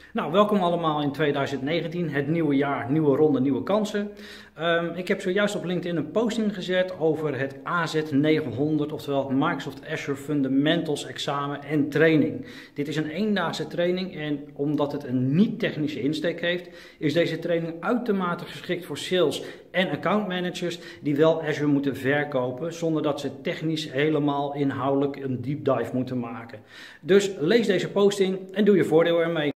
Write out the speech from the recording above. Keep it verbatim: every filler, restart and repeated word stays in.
Nou, welkom allemaal in tweeduizend negentien, het nieuwe jaar, nieuwe ronde, nieuwe kansen. Um, ik heb zojuist op LinkedIn een posting gezet over het A Z negenhonderd, oftewel Microsoft Azure Fundamentals examen en training. Dit is een eendaagse training en omdat het een niet-technische insteek heeft, is deze training uitermate geschikt voor sales en account managers die wel Azure moeten verkopen, zonder dat ze technisch helemaal inhoudelijk een deep dive moeten maken. Dus lees deze posting en doe je voordeel ermee.